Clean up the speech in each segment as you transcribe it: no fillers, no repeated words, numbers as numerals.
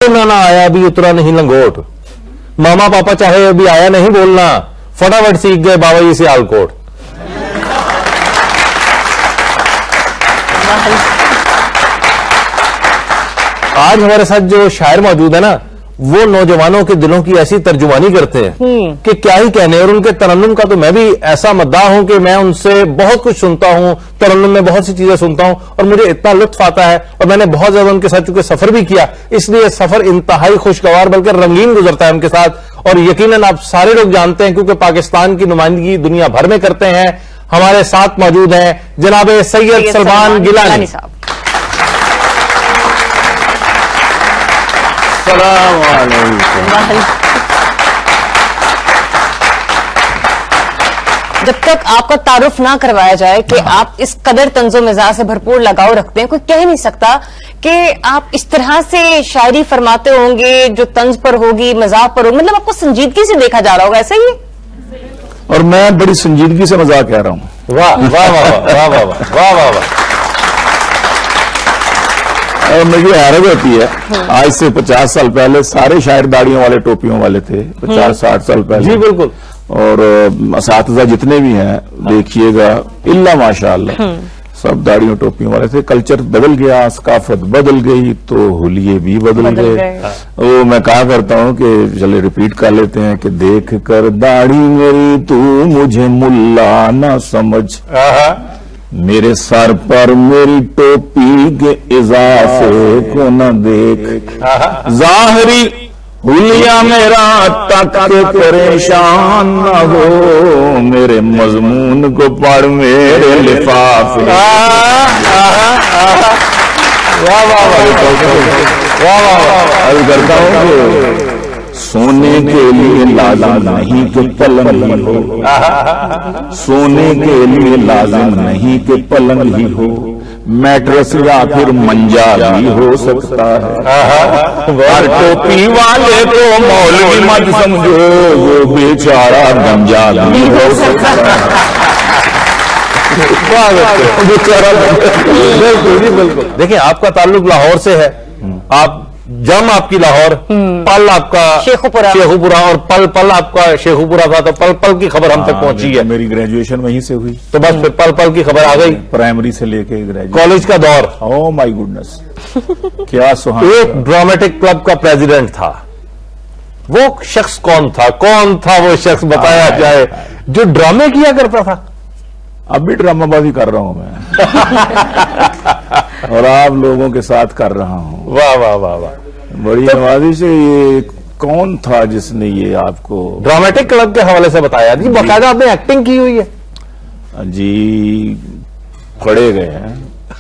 ना आया अभी उतरा नहीं लंगोट, मामा पापा चाहे अभी आया नहीं बोलना, फटाफट सीख गए बाबा जी से आलकोट। आज हमारे साथ जो शायर मौजूद है ना, वो नौजवानों के दिलों की ऐसी तर्जुमानी करते हैं कि क्या ही कहने। और उनके तरन्नुम का तो मैं भी ऐसा मद्दाह हूं कि मैं उनसे बहुत कुछ सुनता हूं, तरन्नुम में बहुत सी चीजें सुनता हूं और मुझे इतना लुत्फ आता है। और मैंने बहुत ज्यादा उनके साथ चूंकि सफर भी किया, इसलिए सफर इंतहाई खुशगवार बल्कि रंगीन गुजरता है उनके साथ। और यकीनन आप सारे लोग जानते हैं, क्योंकि पाकिस्तान की नुमाइंदगी दुनिया भर में करते हैं। हमारे साथ मौजूद हैं जनाब सैयद सलमान गिलानी साहब। जब तक आपका तारुफ ना करवाया जाए कि आप इस कदर तंजो मिजाज से भरपूर लगाव रखते हैं, कोई कह नहीं सकता कि आप इस तरह से शायरी फरमाते होंगे जो तंज पर होगी, मजाक पर होगी। मतलब आपको संजीदगी से देखा जा रहा होगा, ऐसा ही? और मैं बड़ी संजीदगी से मजाक कह रहा हूं। वाह वाह वाह वाह वाह वाह वाह वाह। और मुझे हैरत होती है, आज से 50 साल पहले सारे शायर दाढ़ियों वाले टोपियों वाले थे, 50-60 साल पहले। जी बिल्कुल। और असातिज़ा जितने भी हैं देखिएगा, इल्ला माशाअल्लाह सब दाढ़ियों टोपियों वाले थे। कल्चर बदल गया, सकाफत बदल गई तो हुलिये भी बदल गए। वो मैं कहा करता हूँ कि चले रिपीट कर लेते हैं कि देख कर दाढ़ी मेरी तू मुझे मुल्ला ना समझ, मेरे सर पर मेरी टोपी के इजाफे को न देख, जाहरी हुलिया मेरा तक के परेशान न हो, मेरे मजमून को पढ़ मेरे लिफाफे। वाह वाह वाह वाह। अर्ज करता हूँ कि सोने के लिए लाजिम नहीं कि पलंग ही हो, सोने के लिए लाजिम नहीं कि पलंग ही हो, मैट्रेस या फिर मंजा भी हो सकता है। हर टोपी वाले को मौलवी मत समझो, वो बेचारा गंजा भी हो सकता है। बेचारा बिल्कुल जी बिल्कुल। देखिए आपका ताल्लुक लाहौर से है, आप जम आपकी लाहौर, पल आपका शेखुपुरा और पल पल आपका शेखुपुरा था। तो पल पल की खबर हम तक पहुंची है। मेरी ग्रेजुएशन वहीं से हुई, तो बस फिर पल पल की खबर आ गई। प्राइमरी से लेके ग्रेजुएशन, कॉलेज का दौर। ओह माय गुडनेस, क्या सुहाना। एक ड्रामेटिक क्लब का प्रेसिडेंट था, वो शख्स कौन था वो शख्स बताया जाए जो ड्रामे किया करता था? अब भी ड्रामाबाजी कर रहा हूं मैं और आप लोगों के साथ कर रहा हूं। वाह वाह वाह वाह। बड़ी नवाजी से। ये कौन था जिसने ये आपको ड्रामेटिक क्लब के हवाले से बताया? जी बाकायदा आपने एक्टिंग की हुई है? जी पढ़े गए हैं।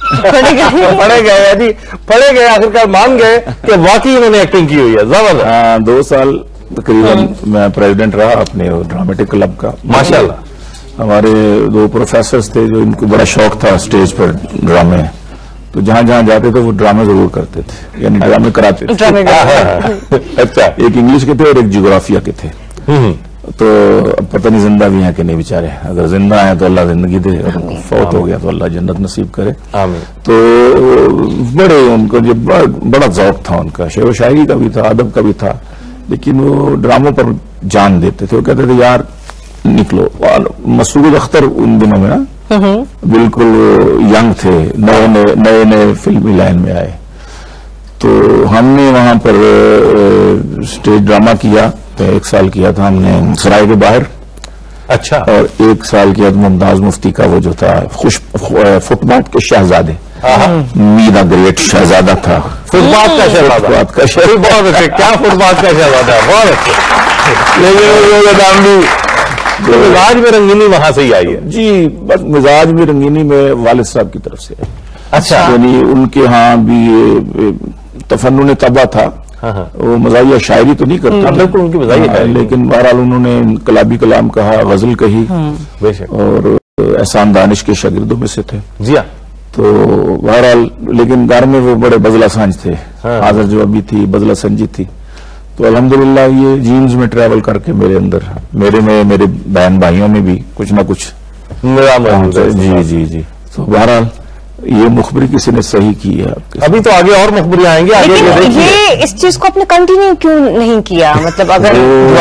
पढ़े गए जी, पढ़े गए, आखिरकार मान गए कि वाकई उन्होंने एक्टिंग की हुई है। जबरदस्त। हाँ, 2 साल तकरीबन मैं प्रेसिडेंट रहा अपने ड्रामेटिक क्लब का। माशाल्लाह। हमारे 2 प्रोफेसर्स थे जो इनको बड़ा शौक था स्टेज पर ड्रामे, तो जहां जहां जाते थे वो ड्रामे जरूर करते थे, यानी ड्रामे कराते थे। अच्छा। एक इंग्लिश के थे और एक जियोग्राफिया के थे। तो अब पता नहीं जिंदा भी हैं कि नहीं बेचारे। अगर जिंदा हैं तो अल्लाह जिंदगी दे, और फौत हो गया तो अल्लाह जन्नत नसीब करे। आमीन। तो बड़े उनको जो बड़ा ज़ौक था उनका, शेर व शायरी का भी था, अदब का भी था, लेकिन वो ड्रामों पर जान देते थे। वो कहते थे यार निकलो। मसूद अख्तर उन दिनों में ना बिल्कुल यंग थे, नए फिल्मी लाइन में आए। तो हमने वहां पर स्टेज ड्रामा किया, तो 1 साल किया था हमने सराय के बाहर। अच्छा। और 1 साल किया तो मुमताज मुफ्ती का वो जो था फुटपाथ के शहजादे, मी द ग्रेट शहजादा था। फुटपाथ का शहजादा। फुटपाथ का शहजादा, बहुत अच्छे। क्या फुटपाथ का शहजादा है, बहुत अच्छे। लेकिन नाम भी तो मिजाज में रंगीनी वहां से ही आई है जी। बस मिजाज में रंगीनी में वालिद साहब की तरफ से। अच्छा। यानी उनके यहाँ भी तफन्नुन तबा था। वो मज़ाहिया शायरी तो नहीं करता, बिल्कुल उनकी मज़ाहिया, लेकिन बहरहाल उन्होंने इनकलाबी कलाम कहा, गजल कही, बेशक, और एहसान दानिश के शागिर्दों में से थे। जी हाँ। तो बहरहाल लेकिन घर में वो बड़े बजला सांझ थे, हाजिर जवाबी थी, बजला संजी थी। तो अल्हम्दुलिल्लाह ये जीन्स में ट्रैवल करके मेरे अंदर, मेरे बहन भाइयों में भी कुछ ना कुछ निज़ाम है। जी जी जी। तो बहरहाल ये मुखबरी किसी ने सही की है आपके? अभी तो आगे और मुखबरी आएंगे, आगे लेकिन ये इस चीज को आपने कंटिन्यू क्यों नहीं किया? मतलब अगर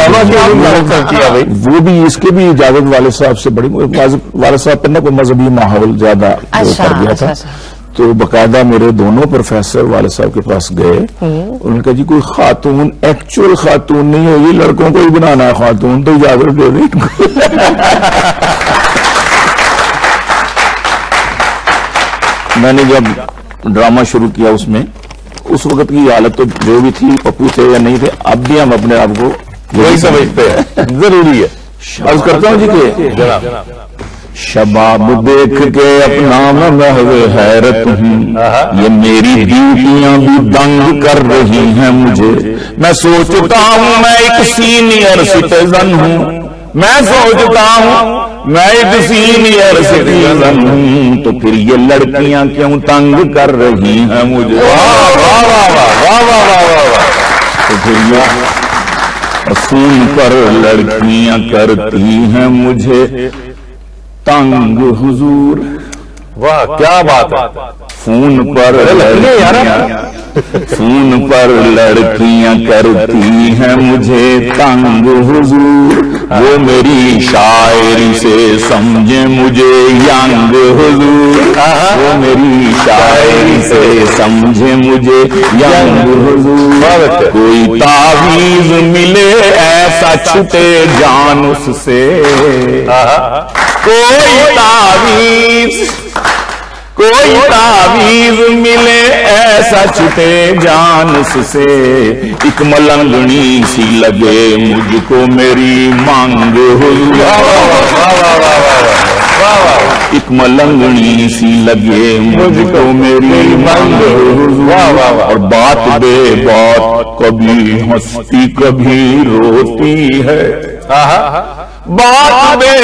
वो भी इसके भी इजाजत वाले साहब से बड़ी, वाले साहब पर ना कोई मजहबी माहौल ज्यादा कर दिया था। तो बकायदा मेरे दोनों प्रोफेसर वाले साहब के पास गए, उन्होंने कहा जी कोई खातून एक्चुअल खातून नहीं होगी, लड़कों को ही बनाना है खातून, तो इजाजत दे दी। मैंने जब ड्रामा शुरू किया उसमें, उस वक्त की हालत तो जो भी थी, पप्पू थे या नहीं थे, अब भी हम अपने आप को वही समझते हैं, जरूरी है। अर्ज करता हूं जी के शबाब देख के अपना महवे हैरत हूँ, ये मेरी ब्यूटियां भी दंग कर रही हैं मुझे। मैं सोचता हूँ मैं एक सीनियर सिटीजन हूँ, मैं सोचता हूँ मैं एक सीनियर सिटीजन हूँ, तो फिर ये लड़कियां क्यों तंग कर रही हैं मुझे। वाह वाह वाह वाह वाह वाह। तो फिर ये असूल पर लड़कियां करती हैं मुझे तंग हुजूर। वाह क्या बात है। फोन पर लड़कियां करती हैं मुझे तंग हुजूर, वो मेरी शायरी से समझे मुझे यंग हुजूर, वो मेरी शायरी से समझे मुझे यंग हुजूर। कोई तावीज मिले ऐसा छूटे जान उससे, कोई तावीज मिले ऐसा छूटे जान उससे, एक मलंगनी सी लगे मुझको मेरी मांग हुजूर। एक मलंगनी सी लगे मुझको मेरी मांग हुजूर। और बात बे बात कभी हंसती कभी रोती है, बात बे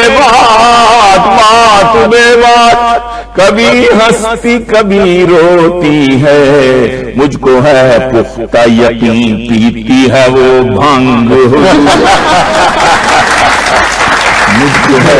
बात कभी हंसती कभी रोती है, मुझको है पुख्ता यकीन पीती है वो भांग मुझको है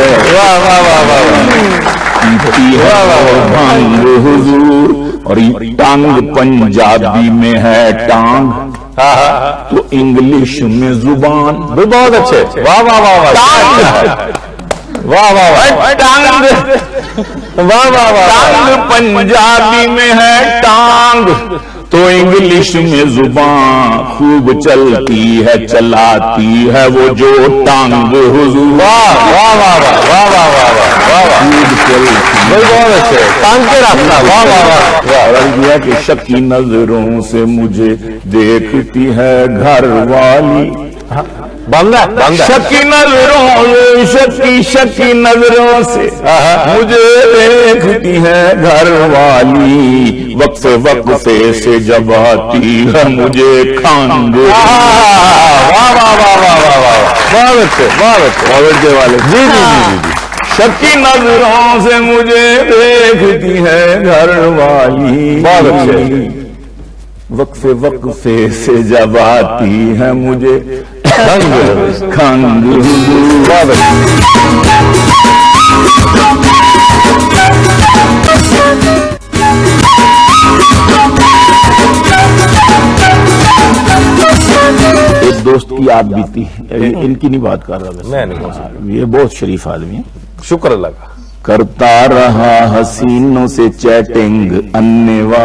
पीती है वो भांग हुजूर। और टांग पंजाबी में है टांग, तो इंग्लिश में जुबान। बहुत अच्छे, वाह वाह वाह वाह वाह वाह वाह। टांग वाह वाह वाह। टांग पंजाबी में है टांग, तो इंग्लिश में जुबान खूब चलती है, चलाती है वो जो टांग हुजूर। वाह वाह वाह वाह वाह वाह वाह वाह। खूब चलती बहुत अच्छे टांग के रास्ता। वाह वाह वाह। कि शकी नजरों से मुझे देखती है घर वाली, बंदा शकी नजरों शकी नजरों से मुझे देखती है घर वाली, वक्त से जब आती है मुझे खांग। वाह वाह वाह वाह वाह वाह। बहुत अच्छे वाले। जी जी जी। शकी नजरों से मुझे देखती है घर वाली, बहुत अच्छे। वक्त से जब आती है मुझे खंग। एक दोस्त की याद बीती, इनकी नहीं बात कर रहा मैं नहीं, ये बहुत शरीफ आदमी है, शुक्र अल्लाह का। करता रहा हसीनों से चैटिंग अन्नेवा,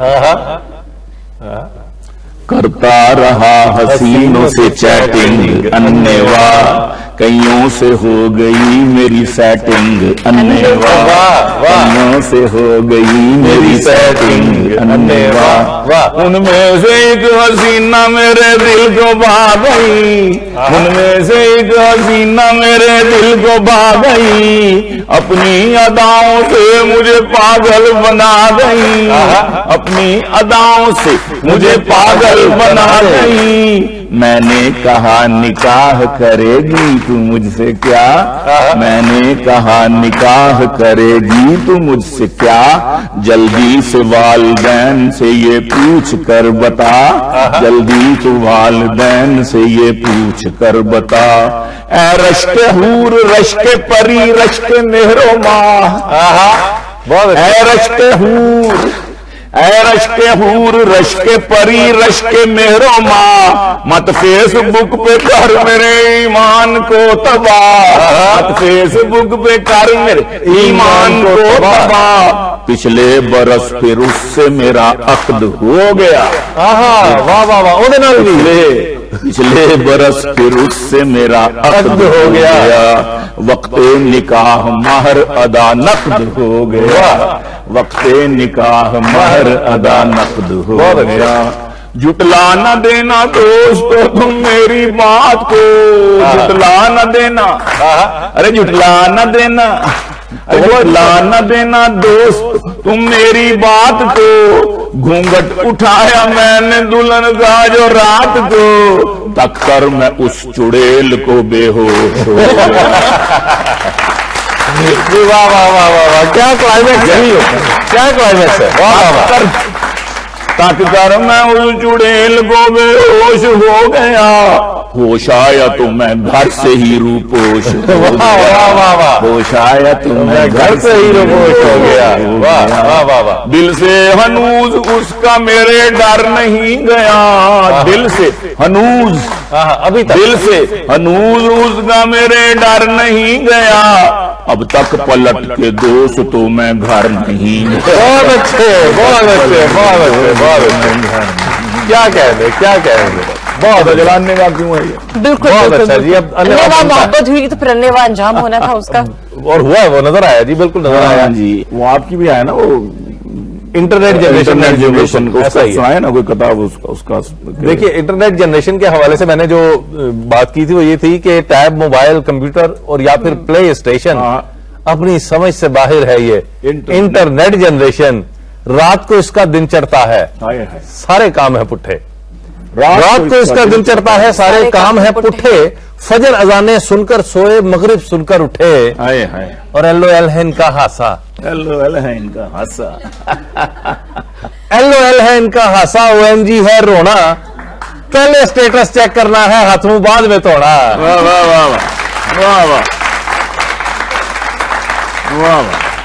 करता रहा हसीनों से चैटिंग अन्नेवा, कईयों से हो गई मेरी सेटिंग अन्नेवा, कईयों से हो गई मेरी सेटिंग अन्नेवा। उनमें से एक हसीना मेरे दिल को भा गई, उनमें से एक हसीना मेरे दिल को भा गई, अपनी अदाओं से मुझे पागल बना गई, अपनी अदाओं से मुझे पागल बना गई। मैंने कहा निकाह करेगी तू मुझसे क्या, मैंने कहा निकाह करेगी तू मुझसे क्या, जल्दी से वालिदैन से ये पूछ कर बता, जल्दी से वालिदैन से ये पूछ कर बता। ए रश्के हूर रश्के परी रश्के मेहरो माँ, बहुत ऐ रश्के हूर, ऐ रश्के हूर, रश्के परी, रश्के मेहरो माँ, मत फेसबुक पे कर मेरे ईमान को तबाह, मत फेसबुक पे कर मेरे ईमान को तबाह। पिछले बरस फिर उससे मेरा अक्द हो गया। वाह वाह वाह, ओदे नाल भी पिछले बरस फिर उससे मेरा अक्द हो गया। वक्ते निकाह महर अदा नकद हो गया, वक्ते निकाह महर अदा नकद हो गया। जुटला न देना दोस्तों तुम मेरी बात को, जुटला न देना, अरे जुटला न देना, जुटला न देना दोस्त तुम मेरी बात को। घूंघट उठाया मैंने दुल्हन का जो रात को, तक कर मैं उस चुड़ैल को बेहोश हो गया। वाह वाह वाह वाह वाह, क्या क्लाइमेक्स है, क्या क्लाइमेक्स है, वाह वाह वाह। तक कर मैं उस चुड़ैल को बेहोश हो गया, होश आया तो मैं घर से ही रूपोश हो गया, होश आया तो मैं घर से ही रूपोश हो गया। वाह वाह वाह वाह। दिल से हनूज उसका मेरे डर नहीं गया, दिल से हनूज, अभी तक दिल से हनूज उसका मेरे डर नहीं गया। अब तक पलट के दोस्त तो मैं घर नहीं गया। बहुत अच्छे, बहुत अच्छे, बहुत अच्छे, बहुत अच्छे। क्या कहेंगे, क्या कहेंगे, बहुत जलाने का क्यों है ये? बिल्कुल बहुत अच्छा जी। अब अन्यवा मोहब्बत हुई तो फिर अन्यवा अंजाम होना था उसका, और हुआ, वो नजर आया जी, बिल्कुल नजर आया जी। वो आपकी भी आया ना, वो इंटरनेट जनरेशन को सुनाया ना कोई किताब उसका। देखिए, इंटरनेट जनरेशन के हवाले से मैंने जो बात की थी वो ये थी कि टैब, मोबाइल, कंप्यूटर और या फिर प्ले स्टेशन अपनी समझ से बाहर है। ये इंटरनेट जनरेशन, रात को इसका दिन चढ़ता है, सारे काम है पुट्ठे। रात को इसका दिन चढ़ता है, सारे काम है पुट्ठे। फजर अजाने सुनकर सोए, मगरिब सुनकर उठे, और LOL है इनका हासा, LOL है इनका हासा, LOL है इनका हासा, OMG है रोना, पहले स्टेटस चेक करना है, हाथ मुंह बाद में तोड़ा। वाह वाह वाह वाह वाह वाह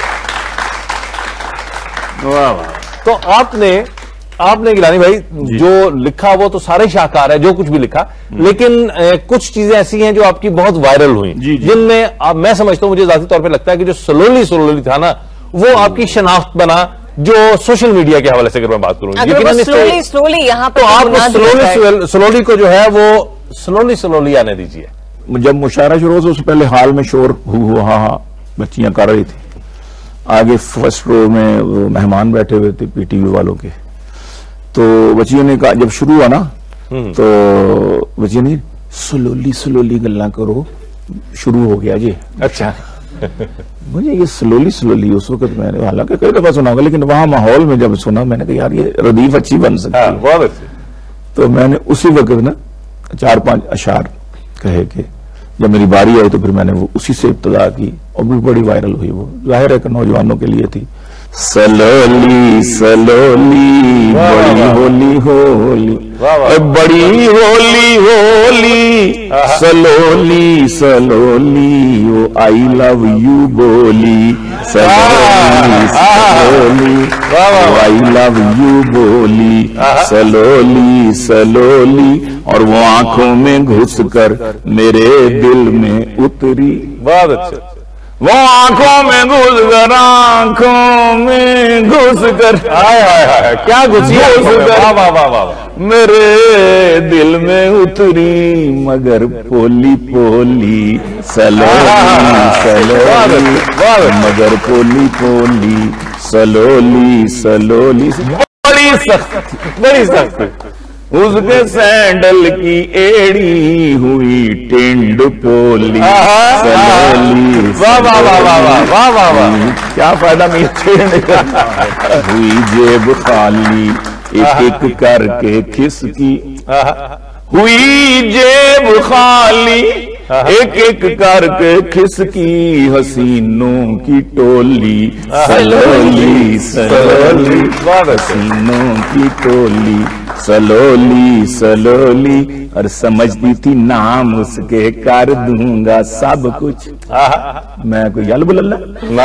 वाह वाह। तो आपने गिलानी भाई जो लिखा वो तो सारे शाहकार है, जो कुछ भी लिखा, लेकिन कुछ चीजें ऐसी हैं जो आपकी बहुत वायरल हुई, जिनमें मैं समझता हूं, मुझे जाती तौर पे लगता है कि जो स्लोली था ना, वो आपकी शनाख्त बना, जो सोशल मीडिया के हवाले से अगर मैं बात करूं, स्लोली यहाँ तो आप स्लोली को जो है वो स्लोली आने दीजिए। जब मुशायरा शुरू हो तो उससे पहले हाल में शोर हुआ, बच्चियां कर रही थी, आगे फर्स्ट रो में मेहमान बैठे हुए थे PTV वालों के, तो बच्चियों ने कहा, जब शुरू हुआ ना, तो बच्चियों ने स्लोली गल्ला करो, शुरू हो गया जी। अच्छा। मुझे ये स्लोली उस वक्त मैंने हालांकि कई दफा सुना होगा, लेकिन वहां माहौल में जब सुना, मैंने कहा यार ये रदीफ अच्छी बन सकती है। बहुत अच्छी। तो मैंने उसी वक्त ना 4-5 अशार कहे कि जब मेरी बारी आई तो फिर मैंने वो उसी से इब्तदा की, और भी बड़ी वायरल हुई। वो जाहिर है कि नौजवानों के लिए थी। सलोली सलोली बड़ी होली होली, बड़ी होली होली, सलोली सलोली वो आई लव यू बोली, सलोली सलोली आई लव यू बोली, सलोली सलोली, और वो आंखों में घुसकर मेरे दिल में उतरी। बहुत अच्छा। वो आंखों में घुसकर, आंखों में घुसकर, क्या घुसकर मेरे दिल में उतरी, मगर पोली पोली सलोली सलोली, मगर पोली पोली सलोली सलोली, बड़ी सख्त। उसके सैंडल की एड़ी हुई टिंड पोली सलोली। वाह वाह वाह वाह वाह वाह वाह, क्या फायदा मेरे हुई जेब खाली, एक एक करके खिसकी, हुई जेब खाली, एक एक करके खिसकी, हसीनों की टोली सलोली सलोली, हसीनों की टोली सलोली सलोली, और समझती थी नाम उसके कर दूंगा सब कुछ। मैं कोई यल बुलल्ला ना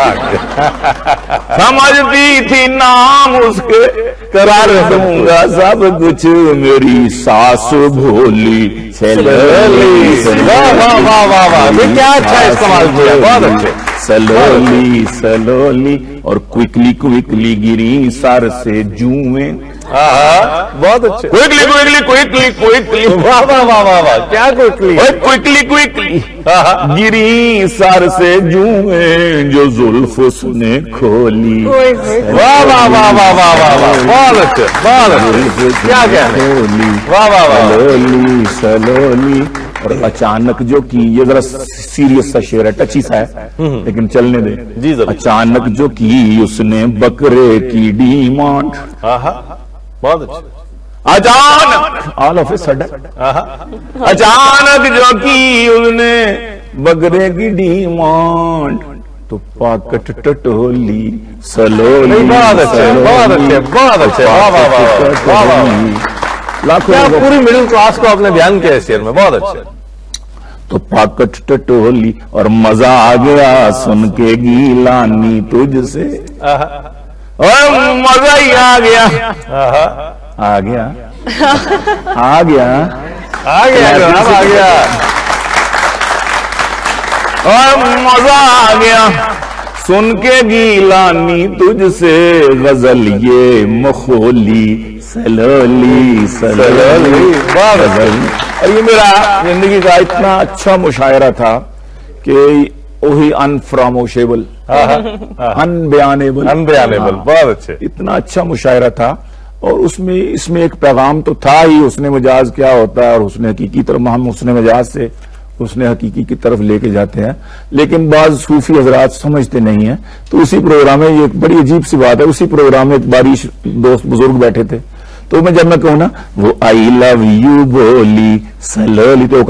समझती थी नाम उसके करार दूंगा सब कुछ मेरी सास भोली सलोली। वाह वाह वाह वाह वाह, ये क्या अच्छा इस्तेमाल किया, बहुत अच्छे। सलोली सलोली और क्विकली क्विकली गिरी सर से जूएं। बहुत अच्छे। क्विकली क्विकली क्विकली क्विकली, वाह वाह वाह वाह वाह, क्या क्विकली, क्विकली क्विकली गिरी सर से जूएं जो जुल्फ उसने खोली। वाह वाह वाह वाह वाह वाह वाह, बहुत अच्छे बहुत अच्छे, क्या क्या खोली। वाह वाह वाह, सलोली सलोली और अचानक जो कि ये जरा सीरियस सा शेर है, टची सा है, लेकिन चलने दे जी जरूर। अचानक जो की उसने बकरे की डिमांड। बहुत अच्छे। अचानक ऑल ऑफ ए सडन अचानक जो की उसने बकरे की डिमांड तो पाकट टटोली सलोली। बहुत अच्छे बहुत अच्छे बहुत अच्छे, वाह वाह वाह वाह वाह, लाखों क्या पूरी मिडिल क्लास को आपने ध्यान किया इस शेर में, बहुत अच्छे। तो पाकट टटोली और मजा आ गया सुन के गीलानी तुझसे। और मजा ही आ गया आ गया आ गया आ गया जनाब, आ गया। और मजा आ गया सुन के गीलानी तुझसे गजल ये मखोली सलोली सलोली। और ये मेरा जिंदगी का इतना अच्छा मुशायरा था कि वही अनफ्रामोशेबल अनबयानेबल अनबयानेबल, बहुत अच्छे। इतना अच्छा मुशायरा था। और उसमें इसमें एक पैगाम तो था ही, उसने मजाज क्या होता है और उसने हकीकी तरफ, हम उसने मजाज से उसने हकीकी की तरफ लेके जाते हैं, लेकिन बाज सूफी हजरात समझते नहीं है। तो उसी प्रोग्राम में ये एक बड़ी अजीब सी बात है, उसी प्रोग्राम में एक बारिश दोस्त बुजुर्ग बैठे थे, तो मैं जब मैं कहूँ ना वो आई लव यू बोली सलोली तो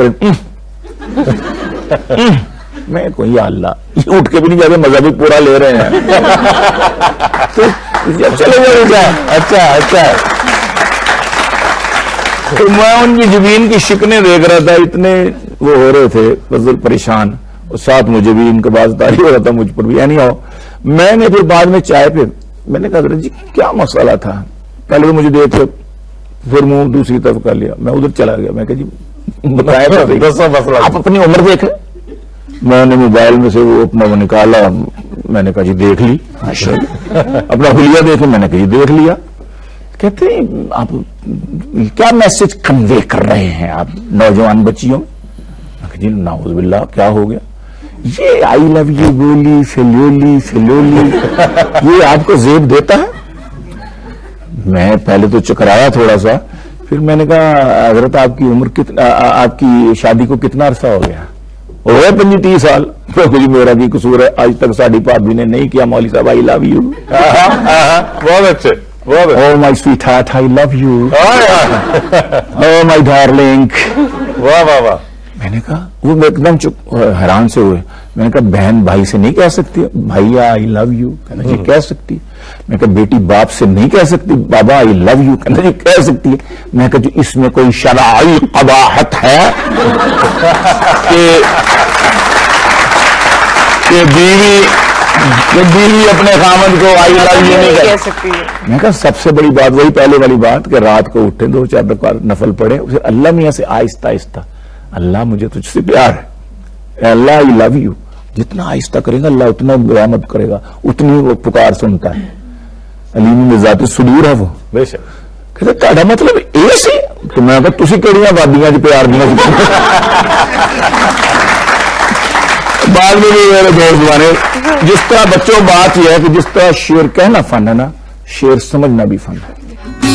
मैं कोई अल्लाह उठ के भी नहीं जाते, मजा भी पूरा ले रहे हैं। तो जब चले जाओ अच्छा अच्छा, तो मैं उनकी जमीन की शिकने देख रहा था, इतने वो हो रहे थे फजल परेशान, और साथ मुझे भी इनके बाज़दारी हो रहा था मुझ पर भी। यानी आओ मैंने फिर बाद में चाय पे मैंने कहा जी क्या मसला था, पहले तो मुझे देख के फिर मुंह दूसरी तरफ कर लिया, मैं उधर चला गया। मैं कहा जी बताया तो आप अपनी उम्र देख। मैंने मोबाइल में से वो अपना वो निकाला, मैंने कहा जी देख ली। अपना हुलिया देखे, मैंने कहा जी देख लिया। कहते हैं आप क्या मैसेज कन्वे कर रहे हैं आप नौजवान बच्चियों? जी नाउज़ुबिल्लाह क्या हो गया? ये आई लव यू बोली फिलोली फिलोली ये आपको जेब देता है? मैं पहले तो चकराया थोड़ा सा, फिर मैंने कहा हजरत आपकी उम्र कितना, आपकी शादी को कितना अरसा हो गया? हो गए 25-30 साल। जी मेरा भी कसूर है, आज तक साड़ी भाभी ने नहीं किया मौली साहब आई लव यू। बहुत अच्छे बहुत अच्छे। Oh my sweetheart, I love you. Oh my darling. वाह वाह वाह। मैंने कहा वो एकदम चुप हैरान से हुए। मैंने कहा बहन भाई से नहीं कह सकती भैया आई लव यू? कहना जी कह सकती। मैं कहा बेटी बाप से नहीं कह सकती बाबा आई लव यू? कहना जी कह सकती है। मैं कहा जी इसमें कोई शरई कबाहत है कि बीवी अपने खामद को आई लव यू नहीं कह सकती है। मैं कहा सबसे बड़ी बात वही पहले वाली बात कि रात को उठे 2-4 रकात नफल पढ़े, उसे अल्लाह मियां से आहिस्ता आहिस्ता अल्लाह मुझे तुझसे प्यार है, अल्लाह आई लव यू, जितना आहिस्ता करेगा अल्लाह उतना बरामद करेगा, उतनी वो पुकार सुनता है। अलीम में जाते सुदूर है वो बेशक। कहते ताड़ा मतलब ये सी? तो मैं कहा तुसी केड़ियां वादियां च प्यार दियां बाद में भी मेरे दोस्त बने। जिस तरह बच्चों बात यह है कि जिस तरह शेर कहना फन है ना, शेर समझना भी फन है।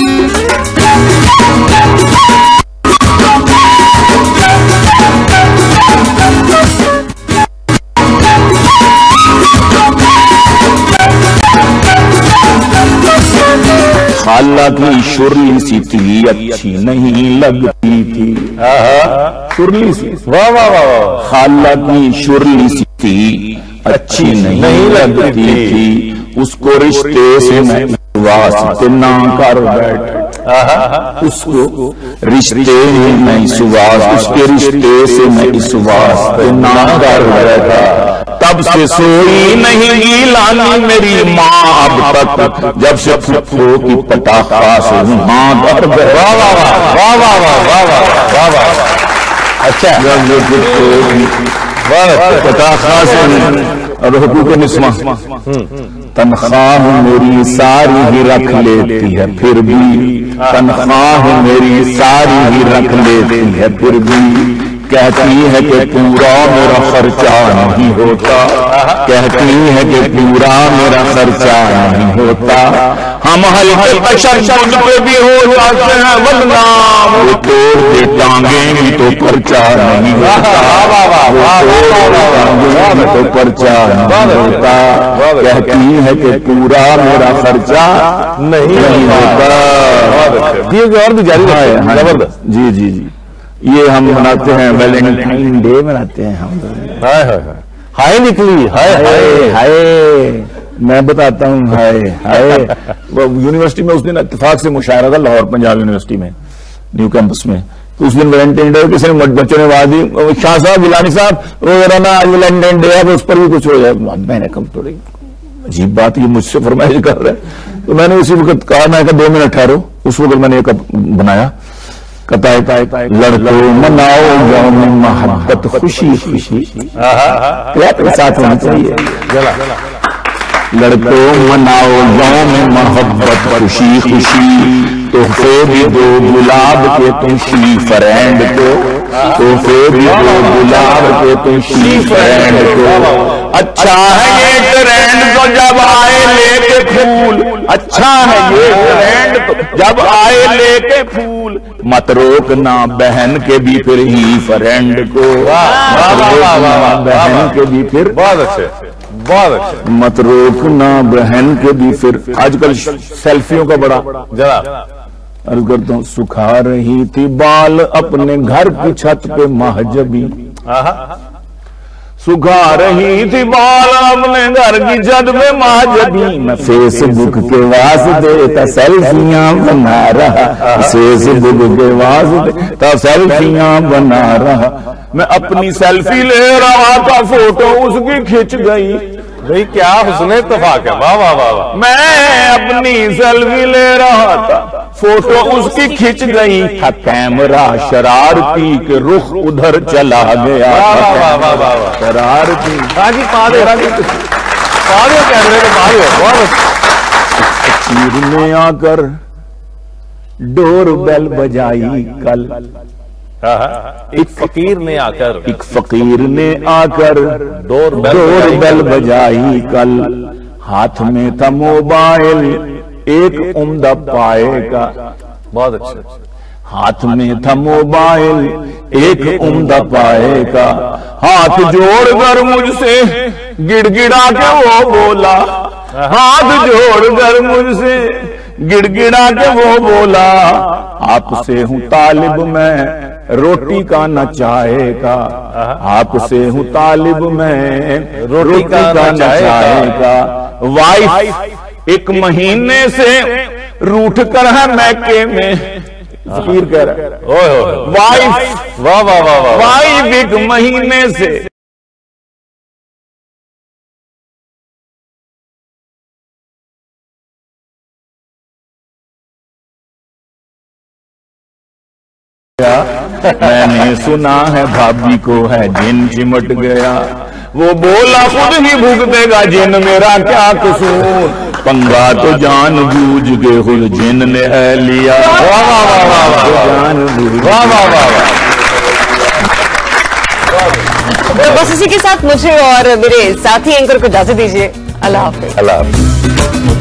खाला की शुरली सी थी अच्छी नहीं लगती थी। शुरली सी वाह वाह वाह वाह। खाला की शुरली सी थी अच्छी नहीं लगती थी, उसको रिश्ते से मैं वास्ते ना कर बैठ। उसको रिश्ते में मैं इस वास्ते, उसके रिश्ते से मैं इस वास्ते नादार रहता, तब से सोई नहीं गीलानी मेरी माँ अब तक, जब से फुफ्फो की पटाखा से माँ दर गया। वाह वाह वाह वाह वाह वाह वाह वाह वाह। अच्छा, पटाखा से और हुकूक निस्मा, तनख्वाह मेरी सारी ही रख लेती है फिर भी, तनख्वाह मेरी सारी ही रख लेती है फिर भी, कहती है कि पूरा मेरा खर्चा नहीं होता, कहती है कि पूरा मेरा खर्चा नहीं होता, हम हल्के बशर मुझ पे भी हो जाते हैं बदनाम, वो तोड़ के टांगेंगी तो खर्चा नहीं होता, टांगेंगी तो खर्चा नहीं होता, कहती है कि पूरा मेरा खर्चा नहीं होता। और भी जारी है, जबरदस्त। जी जी जी, ये हम मनाते हैं, वैलेंटाइन डे मनाते हैं हम। हाय हाय हाय निकली, हाय हाय हाय, मैं बताता हूँ हाय हाय। वो यूनिवर्सिटी में उस दिन इत्तेफाक से मुशायरा था लाहौर पंजाब यूनिवर्सिटी में, न्यू कैंपस में, तो उस दिन वैलेंटाइन डे किसी ने बच्चों ने आवाज दी, शाह साहब गिलानी साहब वो जरा ना वैलेंटाइन डे है, उस पर भी कुछ हो जाए। मैंने कहा थोड़ी अजीब बात, ये मुझसे फरमाइश कर रहे हैं, तो मैंने उसी वक्त कहा, मैं 2 मिनट ठहरो, उस वक्त मैंने एक बनाया, कहता है लड़कों मनाओ यौम मोहब्बत खुशी खुशी, के साथ होना चाहिए, लड़कों मनाओ यौम मोहब्बत खुशी खुशी, तोहफे भी दो गुलाब के तुम शी फ्रेंड को, तोहफे भी दो गुलाब के तुम शी फ्रेंड को, अच्छा है ये ट्रेंड तो जब आए लेके फूल, अच्छा है ये ट्रेंड तो जब आए लेके फूल, मत रोकना बहन के भी फिर ही फ्रेंड को, बहन के भी फिर, बहुत अच्छे बहुत अच्छे, मत रोकना बहन के भी फिर। आजकल सेल्फियों का बड़ा जरा अर्ज करता हूँ, सुखा रही थी बाल अपने घर की छत पे महजबी, सुखा रही थी बाल अपने घर की छत पे महजबी, मैं फेसबुक के वास्ते सेल्फियां बना रहा, फेसबुक के वास्ते सेल्फियां बना रहा, मैं अपनी सेल्फी ले रहा था, फोटो उसकी खिंच गई, भाई क्या हुस्न इत्तेफाक है, वाह वाह वाह वाह। मैं अपनी सेल्फी ले रहा था, फोटो उसकी खिंच गई, था कैमरा शरारती के रुख उधर चला गया, शरारती कैमरे में बहुत चीर में आकर डोर बेल बजाई कल, एक फकीर ने आकर, एक फकीर ने आकर डोर बेल बजाई कल, हाथ में था मोबाइल एक उम्दा पाएगा, बहुत अच्छे, हाथ में था मोबाइल एक उम्दा पाएगा, हाथ जोड़कर मुझसे गिड़गिड़ा के वो बोला, हाथ जोड़कर मुझसे गिड़गिड़ा के वो बोला, आपसे हूँ तालिब मैं रोटी का न चाहे का, आपसे हूँ तालिब मैं रोटी का न चाहे का, वाइफ 1 महीने से रूठ कर है मैके में, फकीर कह रहा है, वाइफ वाह वाह वाह वाह, वाइफ 1 महीने से मैंने सुना है भाभी को है जिन चिमट गया, वो बोला खुद ही भुगतेगा जिन, मेरा क्या कसूर, पंगा तो जान बूझ के खुद जिन ने है लिया, वाह वाह वाह वाह वाह, जान बूझ, वाह वाह वाह वाह। तो बस इसी के साथ मुझे और मेरे साथी एंकर को इजाजत दीजिए। अल्लाह हाफिज। अल्लाह हाफिज।